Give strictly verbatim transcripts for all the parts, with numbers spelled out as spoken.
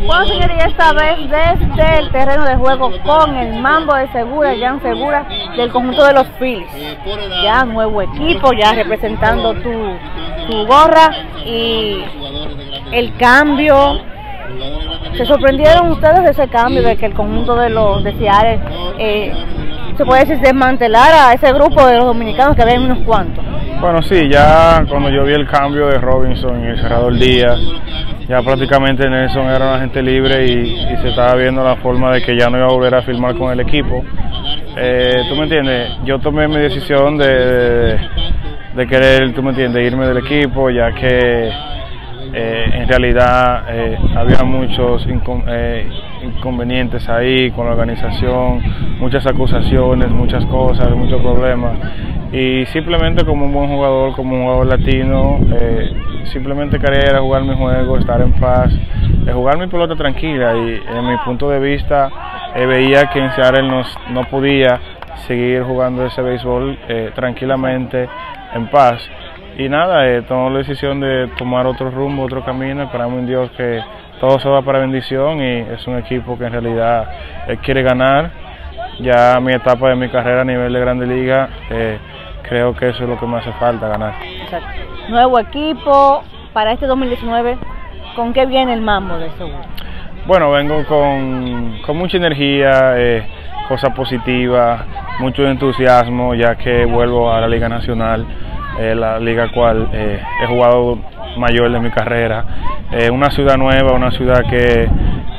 Bueno, señoría, esta vez desde el terreno de juego con el Mambo de Segura, Jan Segura, del conjunto de los Phillies. Ya nuevo equipo, ya representando tu, tu gorra y el cambio. ¿Se sorprendieron ustedes de ese cambio, de que el conjunto de los de Seattle, eh, se puede decir, desmantelar a ese grupo de los dominicanos que había unos cuantos? Bueno, sí, ya cuando yo vi el cambio de Robinson y el cerrador Díaz, ya prácticamente Nelson era un agente libre y, y se estaba viendo la forma de que ya no iba a volver a firmar con el equipo. Eh, ¿Tú me entiendes? Yo tomé mi decisión de, de, de querer, ¿tú me entiendes?, irme del equipo, ya que eh, en realidad eh, había muchos incon, eh, inconvenientes ahí con la organización, muchas acusaciones, muchas cosas, muchos problemas. Y simplemente como un buen jugador, como un jugador latino, eh, simplemente quería ir a jugar mi juego, estar en paz, eh, jugar mi pelota tranquila. Y en mi punto de vista eh, veía que en Seattle no, no podía seguir jugando ese béisbol eh, tranquilamente, en paz. Y nada, eh, tomé la decisión de tomar otro rumbo, otro camino. Esperamos en Dios que todo se va para bendición, y es un equipo que en realidad eh, quiere ganar. Ya mi etapa de mi carrera a nivel de Grande Liga, eh, creo que eso es lo que me hace falta, ganar. Exacto. Nuevo equipo para este dos mil diecinueve, ¿con qué viene el Mambo de Segura? Bueno, vengo con, con mucha energía, eh, cosas positivas, mucho entusiasmo, ya que vuelvo a la Liga Nacional, eh, la liga cual eh, he jugado mayor de mi carrera. Eh, una ciudad nueva, una ciudad que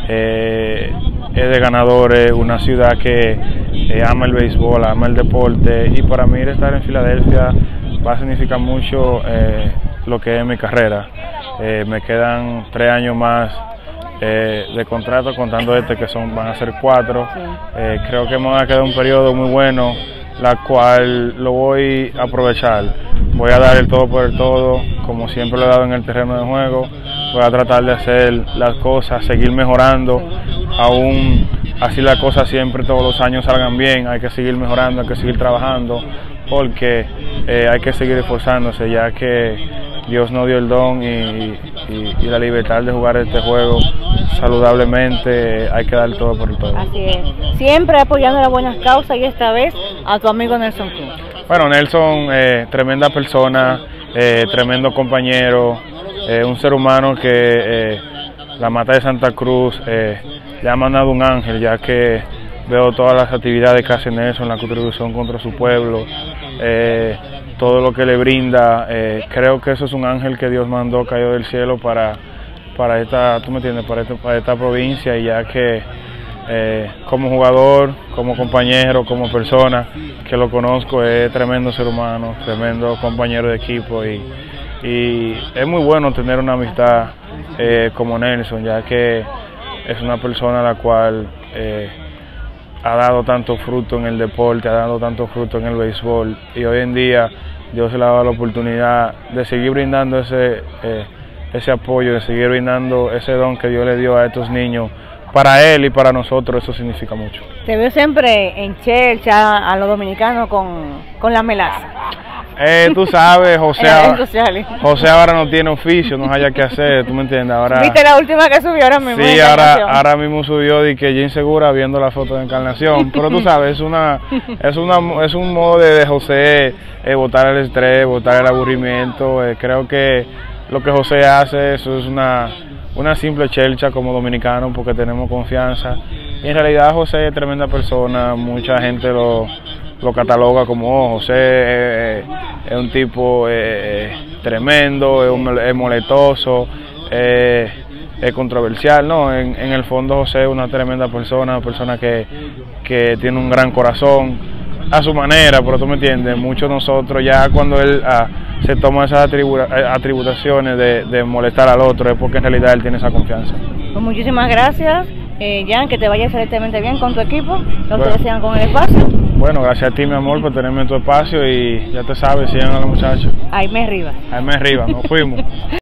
eh, es de ganadores, una ciudad que eh, ama el béisbol, ama el deporte, y para mí estar en Filadelfia va a significar mucho eh, lo que es mi carrera. Eh, me quedan tres años más eh, de contrato, contando este que son van a ser cuatro. Eh, creo que me va a quedar un periodo muy bueno, la cual lo voy a aprovechar. Voy a dar el todo por el todo, como siempre lo he dado en el terreno de juego. Voy a tratar de hacer las cosas, seguir mejorando, aún así las cosas siempre todos los años salgan bien. Hay que seguir mejorando, hay que seguir trabajando, porque eh, hay que seguir esforzándose, ya que Dios nos dio el don y, y, y la libertad de jugar este juego saludablemente. Hay que dar todo por el todo. Así es, siempre apoyando las buenas causas, y esta vez a tu amigo Nelson Cruz. Bueno, Nelson, eh, tremenda persona, eh, tremendo compañero, eh, un ser humano que eh, la Mata de Santa Cruz eh, le ha mandado un ángel, ya que veo todas las actividades que hace Nelson, la contribución contra su pueblo, eh, todo lo que le brinda. Eh, creo que eso es un ángel que Dios mandó, cayó del cielo para, para esta, tú me entiendes, para esta, para esta provincia, y ya que eh, como jugador, como compañero, como persona que lo conozco, es tremendo ser humano, tremendo compañero de equipo, y, y es muy bueno tener una amistad eh, como Nelson, ya que es una persona a la cual eh, ha dado tanto fruto en el deporte, ha dado tanto fruto en el béisbol, y hoy en día Dios le ha dado la oportunidad de seguir brindando ese, eh, ese apoyo, de seguir brindando ese don que Dios le dio a estos niños. Para él y para nosotros eso significa mucho. Te veo siempre en Chelcha, a los dominicanos con, con la melaza. Eh, tú sabes, José, sociales. José ahora no tiene oficio, no haya que hacer, tú me entiendes. Ahora, ¿viste la última que subió ahora mismo? Sí, ahora, ahora mismo subió de que Jan Segura viendo la foto de Encarnación, pero tú sabes, es una, es una, es un modo de, de José eh, botar el estrés, botar el aburrimiento. Eh, creo que lo que José hace, eso es una, una simple chelcha como dominicano, porque tenemos confianza. Y en realidad José es tremenda persona, mucha gente lo lo cataloga como oh, José eh, es un tipo eh, tremendo, es, un, es moletoso, eh, es controversial. No, en, en el fondo José es una tremenda persona, una persona que, que tiene un gran corazón a su manera, pero tú me entiendes, muchos de nosotros ya cuando él ah, se toma esas atribu atributaciones de, de molestar al otro, es porque en realidad él tiene esa confianza. Pues muchísimas gracias, eh, Jan, que te vaya excelentemente bien con tu equipo, lo que bueno. te desean con el espacio. Bueno, gracias a ti, mi amor, por tenerme en tu espacio, y ya te sabes, sigan a los muchachos. Ahí me arriba. Ahí me arriba, nos fuimos.